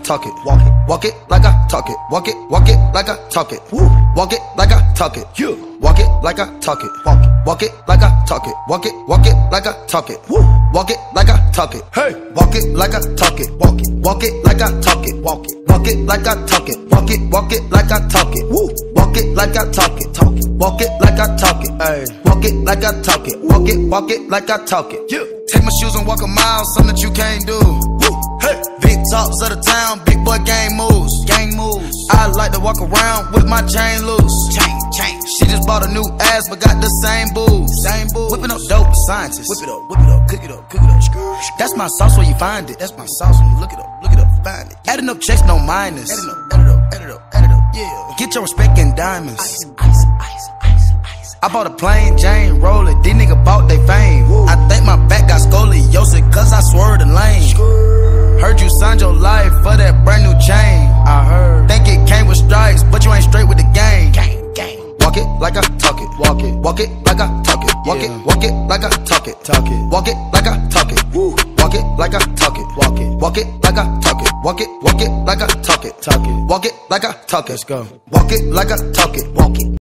talk it. Walk it like I talk it. Walk it like I talk it. Walk it like I talk it. Walk it like I talk it. Walk it like I talk it. Walk it like I talk it. Walk it like I talk it. Hey, walk it like I talk it. Walk it like I talk it. Walk it like I talk it. Walk it like I talk it. Walk it like I talk it. Walk it like I talk it. Hey, walk it like I talk it. Walk it like I talk it. Take my shoes and walk a mile, something that you can't do. Hey, big talks of the town, big boy gang moves. I like to walk around with my chain loose. Chain. She just bought a new ass, but got the same boobs. Whipping up dope scientists. Whip it up, cook it up. That's my sauce where you find it. That's my sauce when you look it up, find it. Adding up checks, no minus. Add it up, yeah. Get your respect in diamonds. Ice. I bought a plain Jane roller, these niggas bought they fame. I think my back got scoliosis, cause I swerved the lane. Heard you signed your life for that brand new chain. I heard. Think it came with stripes, but you ain't straight with the game. Walk it like I talk it. Walk it like I talk it. Walk it like I talk it. Walk it like I talk it. Walk it like I talk it. Walk it like I talk it. Walk it like I talk it. Walk it like I talk it. Let's go. Walk it like I talk it. Walk it.